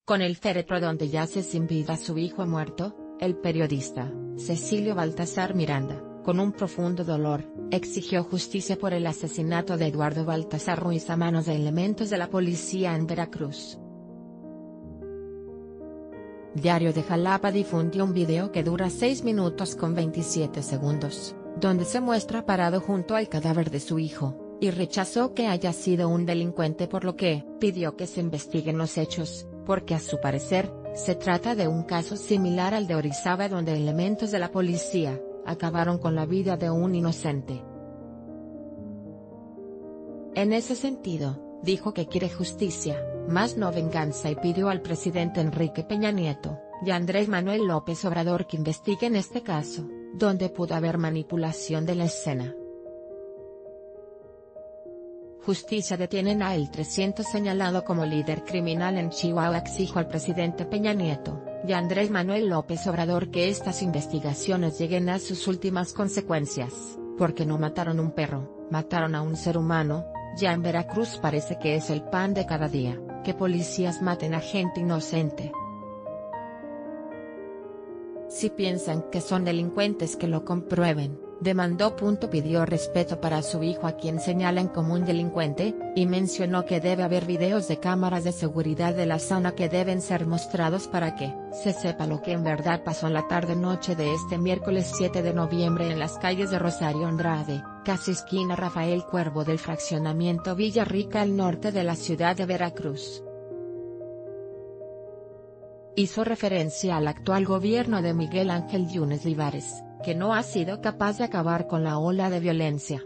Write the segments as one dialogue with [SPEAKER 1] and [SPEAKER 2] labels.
[SPEAKER 1] Con el féretro donde yace sin vida su hijo muerto, el periodista, Cecilio Baltasar Miranda, con un profundo dolor, exigió justicia por el asesinato de Eduardo Baltasar Ruiz a manos de elementos de la policía en Veracruz. Diario de Jalapa difundió un video que dura 6 minutos con 27 segundos, donde se muestra parado junto al cadáver de su hijo, y rechazó que haya sido un delincuente, por lo que pidió que se investiguen los hechos, porque a su parecer, se trata de un caso similar al de Orizaba, donde elementos de la policía acabaron con la vida de un inocente. En ese sentido, dijo que quiere justicia, más no venganza, y pidió al presidente Enrique Peña Nieto y a Andrés Manuel López Obrador que investiguen este caso, donde pudo haber manipulación de la escena. Justicia. Detienen a El 300 señalado como líder criminal en Chihuahua. Exijo al presidente Peña Nieto y a Andrés Manuel López Obrador que estas investigaciones lleguen a sus últimas consecuencias, porque no mataron un perro, mataron a un ser humano. Ya en Veracruz parece que es el pan de cada día, que policías maten a gente inocente. Si piensan que son delincuentes, que lo comprueben, demandó. Pidió respeto para su hijo, a quien señalan como un delincuente, y mencionó que debe haber videos de cámaras de seguridad de la zona que deben ser mostrados para que se sepa lo que en verdad pasó en la tarde-noche de este miércoles 7 de noviembre en las calles de Rosario Andrade, casi esquina Rafael Cuervo del fraccionamiento Villarrica, al norte de la ciudad de Veracruz. Hizo referencia al actual gobierno de Miguel Ángel Yunes Livares, que no ha sido capaz de acabar con la ola de violencia.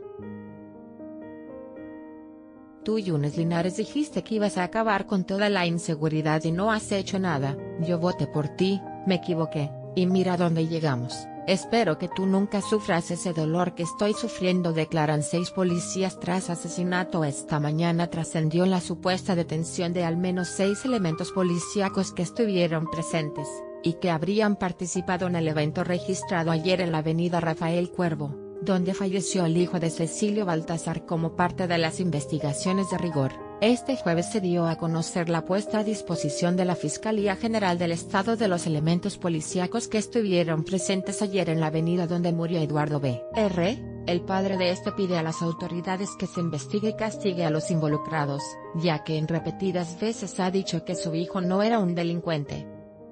[SPEAKER 1] Tú, Yunes Linares, dijiste que ibas a acabar con toda la inseguridad y no has hecho nada. Yo voté por ti, me equivoqué, y mira dónde llegamos. Espero que tú nunca sufras ese dolor que estoy sufriendo, declaran 6 policías tras asesinato. Esta mañana trascendió la supuesta detención de al menos 6 elementos policíacos que estuvieron presentes, y que habrían participado en el evento registrado ayer en la avenida Rafael Cuervo, donde falleció el hijo de Cecilio Baltasar. Como parte de las investigaciones de rigor, este jueves se dio a conocer la puesta a disposición de la Fiscalía General del Estado de los elementos policíacos que estuvieron presentes ayer en la avenida donde murió Eduardo B.R. El padre de este pide a las autoridades que se investigue y castigue a los involucrados, ya que en repetidas veces ha dicho que su hijo no era un delincuente.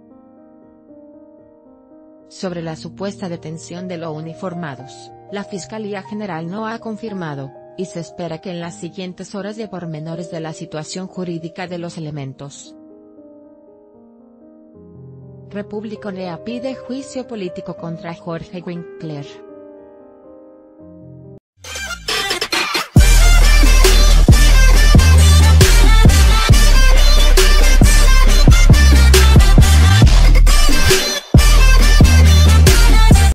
[SPEAKER 1] Sobre la supuesta detención de los uniformados, la Fiscalía General no ha confirmado, y se espera que en las siguientes horas dé pormenores de la situación jurídica de los elementos. Republicanea pide juicio político contra Jorge Winkler.